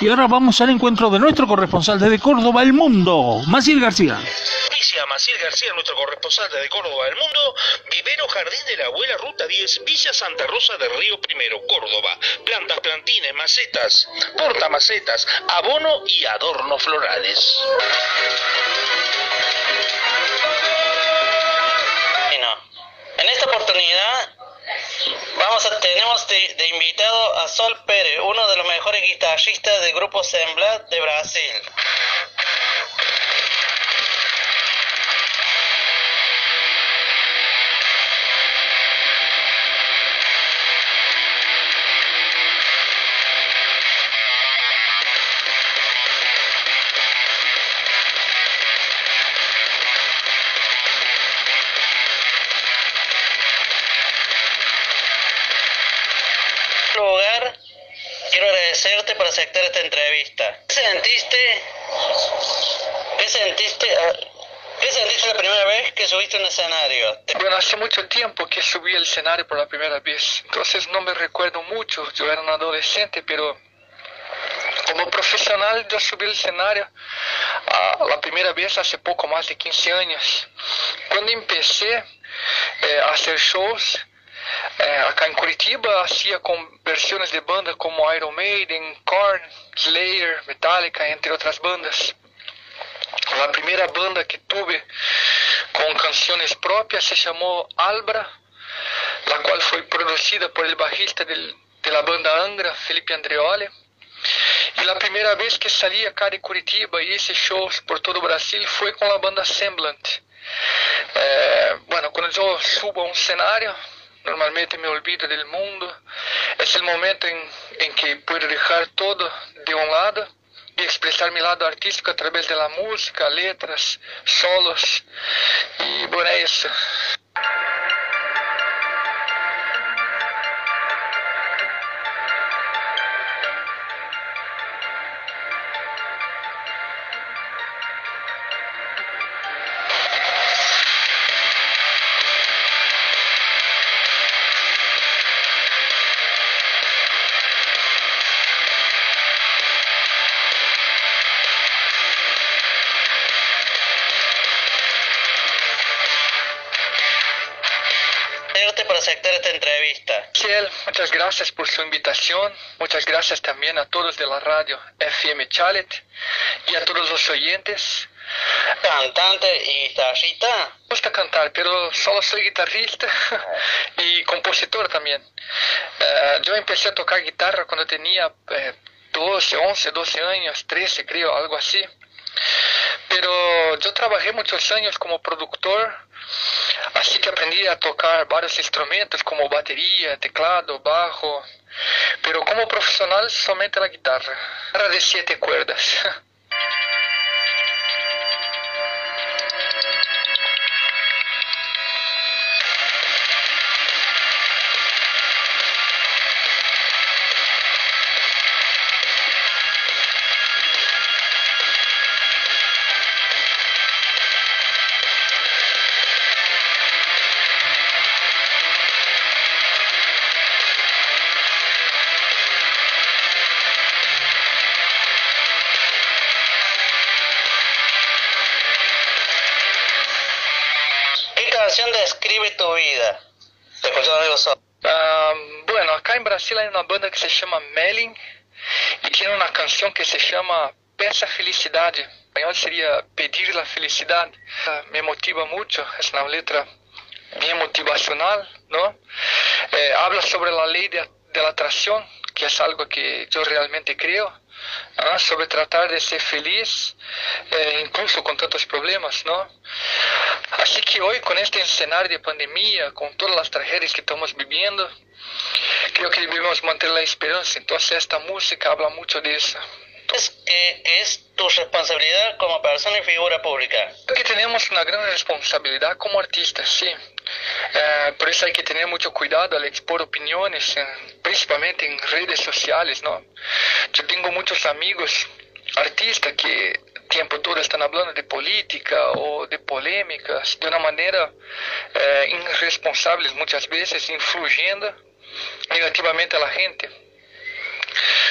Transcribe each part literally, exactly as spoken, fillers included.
Y ahora vamos al encuentro de nuestro corresponsal desde Córdoba, El Mundo, Maciel García. Inicia Maciel García, nuestro corresponsal desde Córdoba, El Mundo. Vivero Jardín de la Abuela, Ruta diez, Villa Santa Rosa del Río Primero, Córdoba. Plantas, plantines, macetas, portamacetas, abono y adornos florales. Bueno, en esta oportunidad vamos a, tenemos de, de invitado a Sol Pérez, uno de los mejores guitarristas del grupo Semblat de Brasil. Lugar, quiero agradecerte por aceptar esta entrevista. ¿Qué sentiste? ¿Qué sentiste? ¿Qué sentiste la primera vez que subiste a un escenario? Bueno, hace mucho tiempo que subí al escenario por la primera vez, entonces no me recuerdo mucho. Yo era un adolescente, pero como profesional yo subí al escenario uh, la primera vez hace poco más de quince años. Cuando empecé eh, a hacer shows Eh, acá en Curitiba, hacía con versiones de bandas como Iron Maiden, Korn, Slayer, Metallica, entre otras bandas. La primera banda que tuve con canciones propias se llamó Albra, la cual fue producida por el bajista del, de la banda Angra, Felipe Andreoli. Y la primera vez que salí acá de Curitiba y hice shows por todo Brasil fue con la banda Semblant. Eh, bueno, cuando yo subo a un escenario, normalmente me olvido del mundo. Es el momento en, en que puedo dejar todo de un lado y expresar mi lado artístico a través de la música, letras, solos. Y bueno, es eso. Por aceptar esta entrevista. Ciel, muchas gracias por su invitación. Muchas gracias también a todos de la radio F M Chalet y a todos los oyentes. ¿Cantante y guitarrista? Me gusta cantar, pero solo soy guitarrista y compositor también. Uh, yo empecé a tocar guitarra cuando tenía eh, doce, once, doce años, trece creo, algo así. Pero yo trabajé muchos años como productor, así que aprendí a tocar varios instrumentos como batería, teclado, bajo, pero como profesional solamente la guitarra, guitarra de siete cuerdas. ¿Qué canción describe tu vida? Te escucho algo solo. Uh, bueno, acá en Brasil hay una banda que se llama Melin y tiene una canción que se llama Peça Felicidad. En español sería Pedir la Felicidad. Uh, me motiva mucho, es una letra bien motivacional, ¿no? Eh, habla sobre la ley de, de la atracción, que es algo que yo realmente creo, ¿no? Sobre tratar de ser feliz, eh, incluso con tantos problemas, ¿no? Así que hoy, con este escenario de pandemia, con todas las tragedias que estamos viviendo, creo que debemos mantener la esperanza. Entonces esta música habla mucho de eso. ¿Es que, que es tu responsabilidad como persona y figura pública? Creo que tenemos una gran responsabilidad como artistas, sí. Uh, por eso hay que tener mucho cuidado al expor opiniones, uh, principalmente en redes sociales, ¿no? Yo tengo muchos amigos artistas que tiempo todo están hablando de política o de polémicas de una manera uh, irresponsable muchas veces, influyendo negativamente a la gente. Yo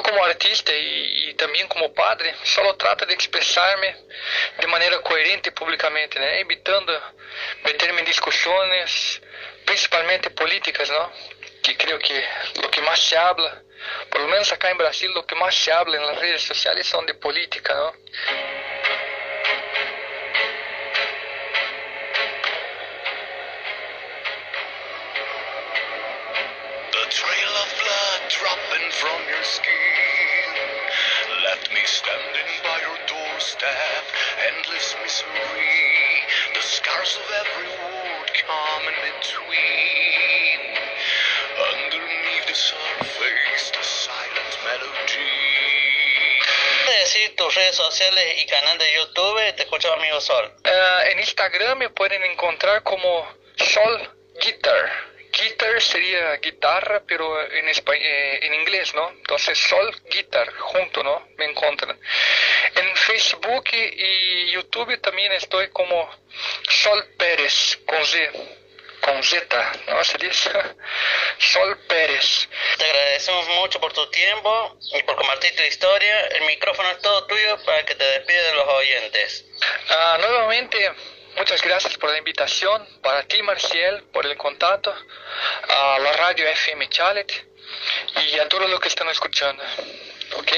como artista y, y también como padre, solo trato de expresarme de manera coherente públicamente, né? Evitando meterme en discusiones, principalmente políticas, ¿no? Que creo que lo que más se habla, por lo menos acá en Brasil, lo que más se habla en las redes sociales son de política, ¿no? Trail of blood dropping from your skin, left me standing by your doorstep, endless misery, the scars of every word come in between, underneath the surface, the silent melody. Decir tus redes sociales y canal de YouTube, te escucho amigo Sol. Uh, en Instagram me pueden encontrar como Sol Guitar. Guitar sería guitarra, pero en, español, eh, en inglés, ¿no? Entonces, Sol Guitar, junto, ¿no? Me encuentran. En Facebook y YouTube también estoy como Sol Pérez, con Z, con Z, ¿no? Se dice Sol Pérez. Te agradecemos mucho por tu tiempo y por compartir tu historia. El micrófono es todo tuyo para que te despides de los oyentes. Uh, nuevamente... Muchas gracias por la invitación, para ti Marcial, por el contacto, a la radio F M Chalet y a todos los que están escuchando. ¿Ok?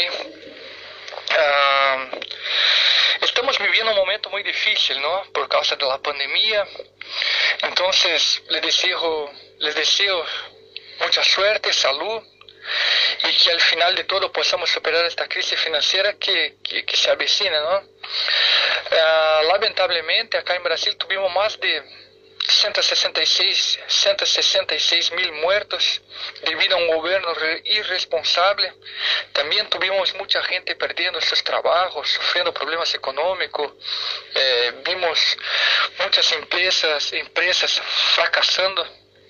Uh, estamos viviendo un momento muy difícil, ¿no? Por causa de la pandemia. Entonces, les deseo, les deseo mucha suerte, salud y que al final de todo podamos superar esta crisis financiera que, que, que se avecina, ¿no? Uh, lamentablemente, acá en Brasil tuvimos más de ciento sesenta y seis mil muertos debido a un gobierno irresponsable. También tuvimos mucha gente perdiendo sus trabajos, sufriendo problemas económicos. Eh, vimos muchas empresas, empresas fracasando.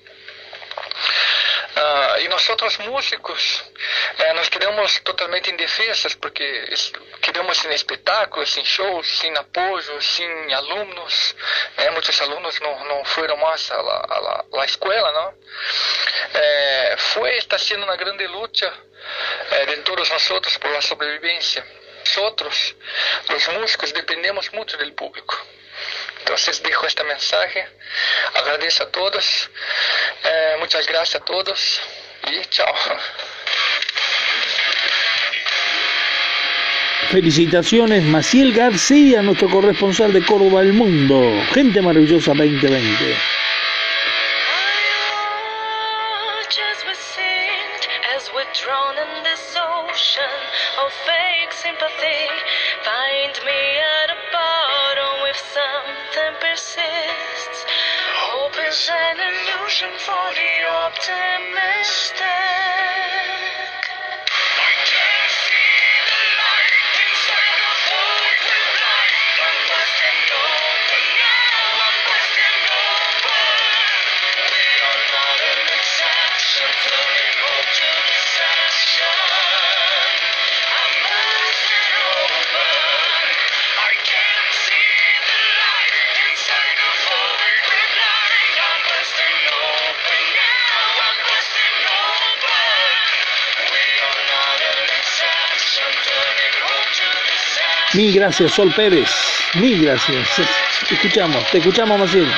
Uh, y nosotros músicos uh, nos quedamos totalmente indefensos porque es, quedamos sin espectáculos, sin shows, sin apoyo, sin alumnos. Eh, muchos alumnos no, no fueron más a la, a la, la escuela, ¿no? Eh, fue, está siendo una grande lucha eh, de todos nosotros por la sobrevivencia. Nosotros, los músicos, dependemos mucho del público. Entonces dejo este mensaje, agradezco a todos, eh, muchas gracias a todos y chao. Felicitaciones Maciel García, nuestro corresponsal de Córdoba al Mundo. Gente Maravillosa veinte veinte. An illusion for the optimistic. I can't see the light inside the void with light. I'm busting open now, I'm busting open. We are not an exception, turning hope to deception. I'm busting open. I can't see the light inside the void with light. I'm busting open now, I'm busting open. We are not an exception, turning hope to deception. Mil gracias, Sol Pérez. Mil gracias. Te escuchamos, te escuchamos, Maciel.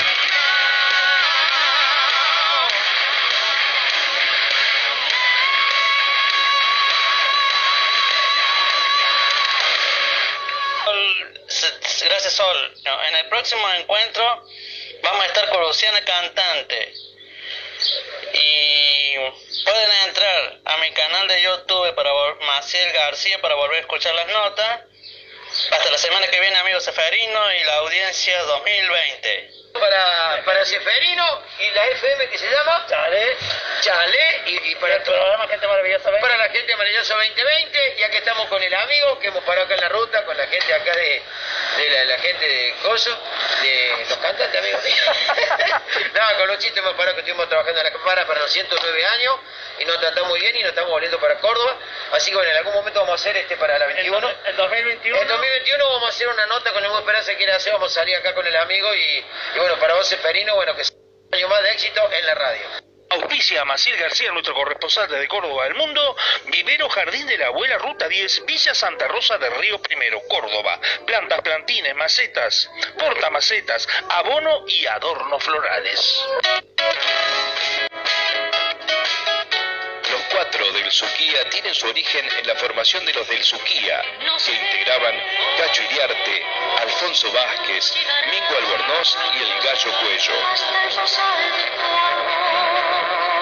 Gracias, Sol. No, en el próximo encuentro vamos a estar con Luciana Cantante. Y pueden entrar a mi canal de YouTube para Maciel García para volver a escuchar las notas. Hasta la semana que viene, amigo Seferino y la audiencia dos mil veinte. Para, para Seferino y la F M que se llama Chale, Chale y, y para el programa Gente Maravillosa veinte. Para la Gente Maravillosa veinte veinte, ya que estamos con el amigo que hemos parado acá en la ruta, con la gente acá de, de la, la gente de Coso, de los cantantes, amigos. No, con los chistes hemos parado que estuvimos trabajando en la cámara para los ciento nueve años y nos tratamos muy bien y nos estamos volviendo para Córdoba. Así que bueno, en algún momento vamos a hacer este para la veintiuno. El dos mil veintiuno. En dos mil veintiuno vamos a hacer una nota con el Muy Esperanza que quiere hacer, vamos a salir acá con el amigo y, y bueno, para vos Seferino, bueno, que sea un año más de éxito en la radio. Auspicia a Maciel García, nuestro corresponsal desde Córdoba del Mundo. Vivero Jardín de la Abuela, Ruta diez, Villa Santa Rosa de Río Primero, Córdoba. Plantas, plantines, macetas, portamacetas, abono y adornos florales. Los cuatro del Suquía tienen su origen en la formación de los del Suquía, que integraban Cacho Iriarte, Alfonso Vázquez, Mingo Albornoz y el Gallo Cuello.